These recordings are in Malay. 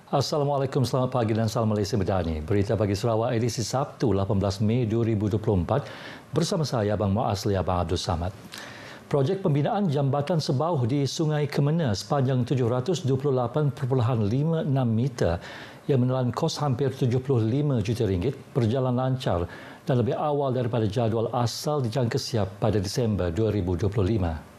Assalamualaikum, selamat pagi dan salam Malaysia Medani. Berita pagi Sarawak edisi Sabtu 18 Mei 2024 bersama saya Abang Muasli Abang Abdul Samad. Projek pembinaan jambatan sebauh di Sungai Kemena sepanjang 728.56 meter yang menelan kos hampir 75 juta ringgit berjalan lancar dan lebih awal daripada jadual asal dijangka siap pada Disember 2025.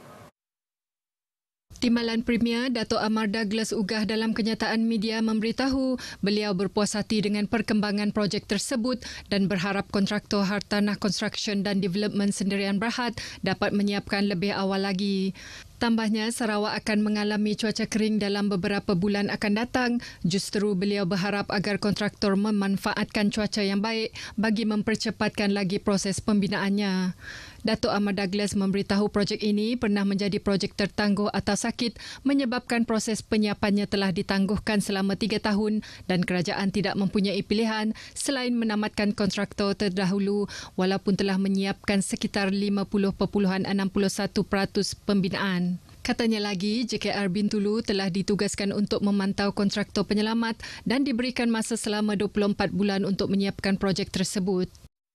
Timbalan Premier Dato' Amar Douglas Ugah dalam kenyataan media memberitahu beliau berpuas hati dengan perkembangan projek tersebut dan berharap kontraktor Hartanah Construction dan Development Sendirian Berhad dapat menyiapkan lebih awal lagi. Tambahnya, Sarawak akan mengalami cuaca kering dalam beberapa bulan akan datang. Justru beliau berharap agar kontraktor memanfaatkan cuaca yang baik bagi mempercepatkan lagi proses pembinaannya. Dato' Amar Douglas memberitahu projek ini pernah menjadi projek tertangguh atau sakit menyebabkan proses penyiapannya telah ditangguhkan selama 3 tahun dan kerajaan tidak mempunyai pilihan selain menamatkan kontraktor terdahulu walaupun telah menyiapkan sekitar 50.61% pembinaan. Katanya lagi, JKR Bintulu telah ditugaskan untuk memantau kontraktor penyelamat dan diberikan masa selama 24 bulan untuk menyiapkan projek tersebut.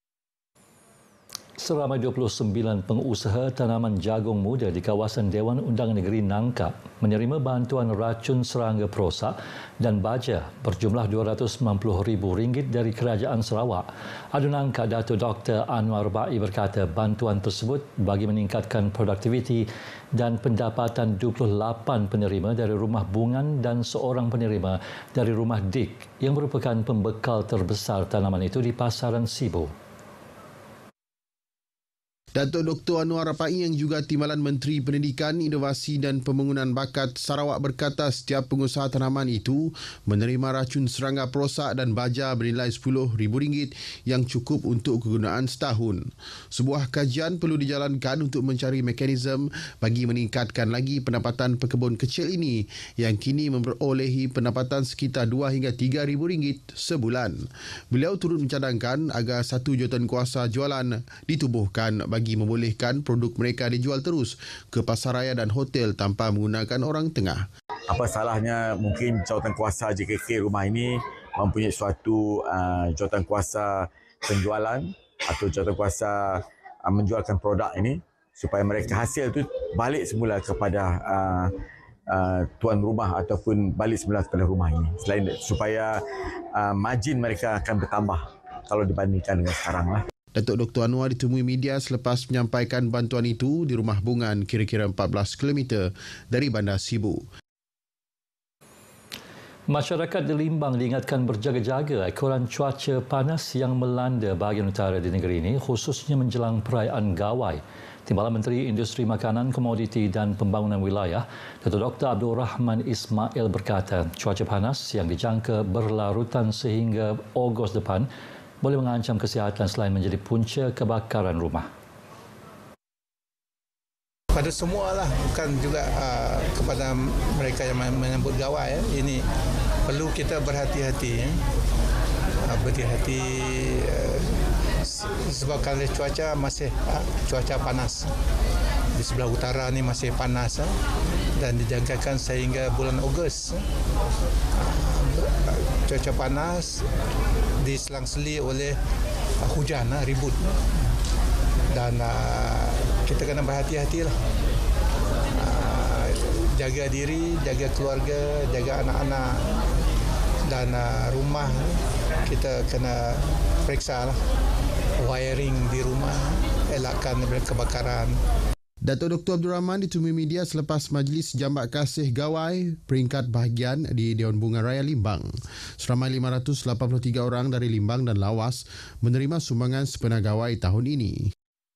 Seramai 29 pengusaha tanaman jagung muda di kawasan Dewan Undangan Negeri Nangkap menerima bantuan racun serangga perosak dan baja berjumlah RM290,000 dari Kerajaan Sarawak. Adu Nangkap Dato' Dr. Anwar Ba'i berkata bantuan tersebut bagi meningkatkan produktiviti dan pendapatan 28 penerima dari Rumah Bungan dan seorang penerima dari Rumah Dik yang merupakan pembekal terbesar tanaman itu di pasaran Sibu. Datuk Dr. Anwar Rapai yang juga Timbalan Menteri Pendidikan, Inovasi dan Pembangunan Bakat Sarawak berkata setiap pengusaha tanaman itu menerima racun serangga perosak dan baja bernilai RM10,000 yang cukup untuk kegunaan setahun. Sebuah kajian perlu dijalankan untuk mencari mekanisme bagi meningkatkan lagi pendapatan pekebun kecil ini yang kini memperolehi pendapatan sekitar RM2 hingga RM3,000 sebulan. Beliau turut mencadangkan agar satu jawatankuasa jualan ditubuhkan bagi membolehkan produk mereka dijual terus ke pasaraya dan hotel tanpa menggunakan orang tengah. Apa salahnya mungkin jawatankuasa JKK rumah ini mempunyai suatu jawatankuasa penjualan atau jawatankuasa menjualkan produk ini supaya mereka hasil itu balik semula kepada tuan rumah ataupun balik semula kepada rumah ini. Selain supaya margin mereka akan bertambah kalau dibandingkan dengan sekarang lah. Datuk Dr. Anwar ditemui media selepas menyampaikan bantuan itu di Rumah Bungan kira-kira 14 km dari Bandar Sibu. Masyarakat di Limbang diingatkan berjaga-jaga ekoran cuaca panas yang melanda bahagian utara di negeri ini khususnya menjelang perayaan Gawai. Timbalan Menteri Industri Makanan, Komoditi dan Pembangunan Wilayah, Datuk Dr. Abdul Rahman Ismail berkata cuaca panas yang dijangka berlarutan sehingga Ogos depan boleh mengancam kesihatan selain menjadi punca kebakaran rumah. Pada semualah, bukan juga kepada mereka yang menyambut Gawai. Ini perlu kita berhati-hati. Berhati-hati sebabkan cuaca masih cuaca panas. Di sebelah utara ni masih panas dan dijangkakan sehingga bulan Ogos. Cuaca panas diselang-seli oleh hujan, ribut. Dan kita kena berhati-hatilah. Jaga diri, jaga keluarga, jaga anak-anak dan rumah. Kita kena periksa lah wiring di rumah, elakkan kebakaran. Datuk Dr. Abdul Rahman ditemui media selepas Majlis Jambak Kasih Gawai peringkat bahagian di Dewan Bunga Raya Limbang. Seramai 583 orang dari Limbang dan Lawas menerima sumbangan sepenuh Gawai tahun ini.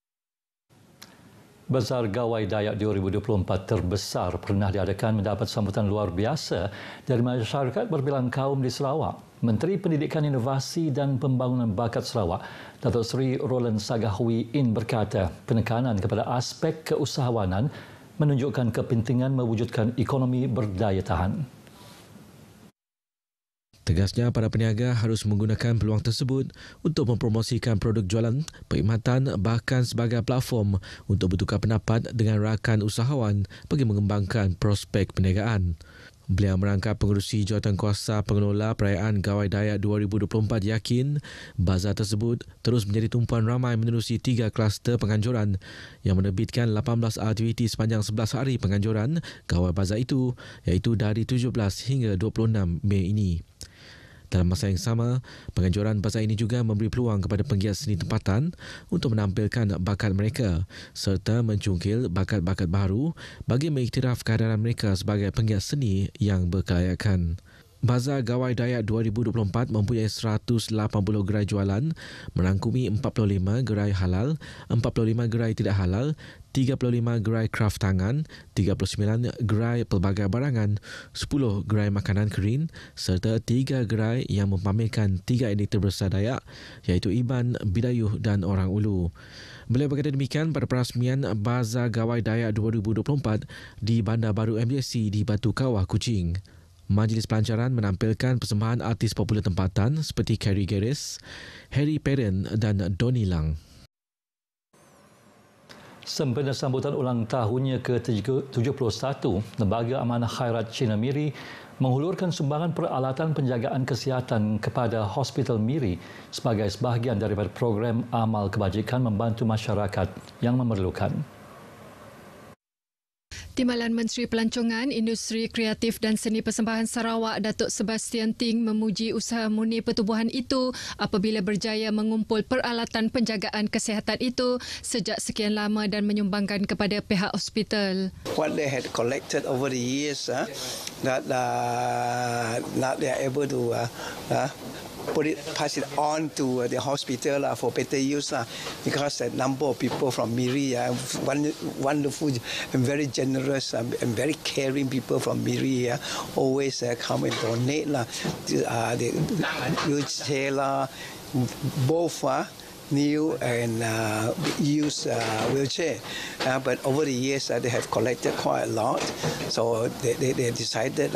Bazar Gawai Dayak 2024 terbesar pernah diadakan mendapat sambutan luar biasa dari masyarakat berbilang kaum di Sarawak. Menteri Pendidikan, Inovasi dan Pembangunan Bakat Sarawak, Datuk Seri Roland Sagahwi In berkata penekanan kepada aspek keusahawanan menunjukkan kepentingan mewujudkan ekonomi berdaya tahan. Tegasnya, para peniaga harus menggunakan peluang tersebut untuk mempromosikan produk jualan, perkhidmatan bahkan sebagai platform untuk bertukar pendapat dengan rakan usahawan bagi mengembangkan prospek perniagaan. Beliau merangkap pengerusi jawatankuasa pengelola perayaan Gawai Dayak 2024 yakin bazar tersebut terus menjadi tumpuan ramai menerusi 3 kluster penganjuran yang menerbitkan 18 aktiviti sepanjang 11 hari penganjuran Gawai Bazar itu, iaitu dari 17 hingga 26 Mei ini. Dalam masa yang sama, penganjuran bazar ini juga memberi peluang kepada penggiat seni tempatan untuk menampilkan bakat mereka serta mencungkil bakat-bakat baru bagi mengiktiraf kehadiran mereka sebagai penggiat seni yang berkelayakan. Bazar Gawai Dayak 2024 mempunyai 180 gerai jualan merangkumi 45 gerai halal, 45 gerai tidak halal, 35 gerai kraft tangan, 39 gerai pelbagai barangan, 10 gerai makanan kering serta 3 gerai yang mempamerkan 3 etnik terbesar Dayak iaitu Iban, Bidayuh dan Orang Ulu. Beliau berkata demikian pada perasmian Bazar Gawai Dayak 2024 di Bandar Baru MJC di Batu Kawah, Kuching. Majlis pelancaran menampilkan persembahan artis popular tempatan seperti Carrie Garis, Harry Perrin dan Donnie Lang. Sempena sambutan ulang tahunnya ke-71, Lembaga Amanah Khairat Cina Miri menghulurkan sumbangan peralatan penjagaan kesihatan kepada Hospital Miri sebagai sebahagian daripada program amal kebajikan membantu masyarakat yang memerlukan. Timbalan Menteri Pelancongan, Industri Kreatif dan Seni Persembahan Sarawak, Datuk Sebastian Ting memuji usaha murni pertubuhan itu apabila berjaya mengumpul peralatan penjagaan kesihatan itu sejak sekian lama dan menyumbangkan kepada pihak hospital. What they had collected over the years, that now they are able to pass it on to the hospital for better use, because a number of people from Miri, wonderful and very generous and very caring people from Miri, always come and donate the wheelchair, both new and used wheelchair. But over the years, they have collected quite a lot. So they decided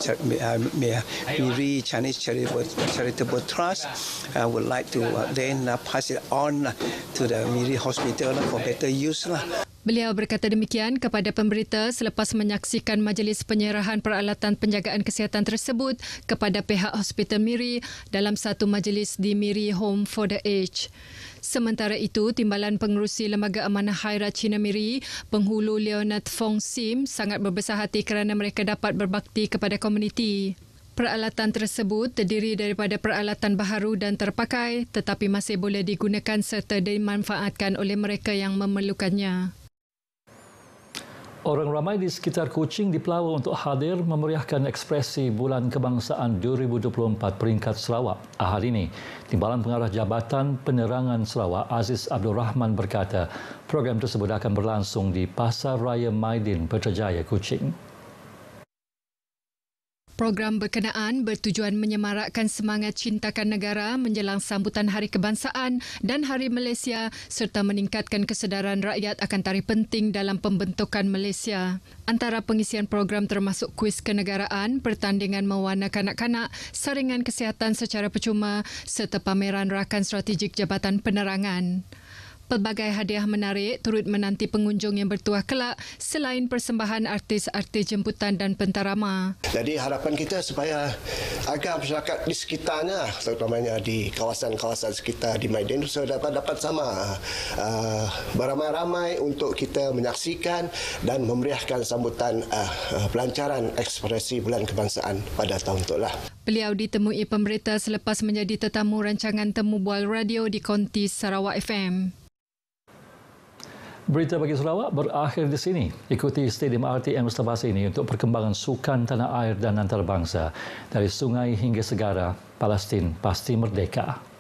Miri Chinese Charitable Trust would like to then pass it on to the Miri Hospital for better use. Beliau berkata demikian kepada pemberita selepas menyaksikan majlis penyerahan peralatan penjagaan kesihatan tersebut kepada pihak Hospital Miri dalam satu majlis di Miri Home for the Aged. Sementara itu, Timbalan Pengerusi Lembaga Amanah Khairat Cina Miri, Penghulu Leonard Fong Sim sangat berbesar hati kerana mereka dapat berbakti kepada komuniti. Peralatan tersebut terdiri daripada peralatan baharu dan terpakai tetapi masih boleh digunakan serta dimanfaatkan oleh mereka yang memerlukannya. Orang ramai di sekitar Kuching dipelawa untuk hadir memeriahkan ekspresi Bulan Kebangsaan 2024 peringkat Sarawak. Ahad ini, Timbalan Pengarah Jabatan Penerangan Sarawak Aziz Abdul Rahman berkata program tersebut akan berlangsung di Pasar Raya Maidin, Putrajaya, Kuching. Program berkenaan bertujuan menyemarakkan semangat cintakan negara menjelang sambutan Hari Kebangsaan dan Hari Malaysia serta meningkatkan kesedaran rakyat akan tarikh penting dalam pembentukan Malaysia. Antara pengisian program termasuk kuis kenegaraan, pertandingan mewarna kanak-kanak, saringan kesihatan secara percuma serta pameran rakan strategik Jabatan Penerangan. Pelbagai hadiah menarik turut menanti pengunjung yang bertuah kelak selain persembahan artis-artis jemputan dan pentarama. Jadi harapan kita supaya agar masyarakat di sekitarnya, terutamanya di kawasan-kawasan sekitar di Maidin, dapat sama beramai-ramai untuk kita menyaksikan dan memeriahkan sambutan pelancaran ekspresi Bulan Kebangsaan pada tahun itulah. Beliau ditemui pemberita selepas menjadi tetamu rancangan Temu Bual Radio di Konti Sarawak FM. Berita bagi Sarawak berakhir di sini. Ikuti Stadium RTM selepas ini untuk perkembangan sukan tanah air dan antarabangsa. Dari sungai hingga segara, Palestin pasti merdeka.